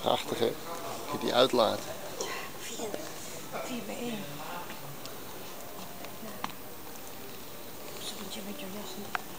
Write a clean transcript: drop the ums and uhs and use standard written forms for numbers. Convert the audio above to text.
Prachtig hè, kun je die uitlaten. 4 bij 1. Zodat je met je jas niet...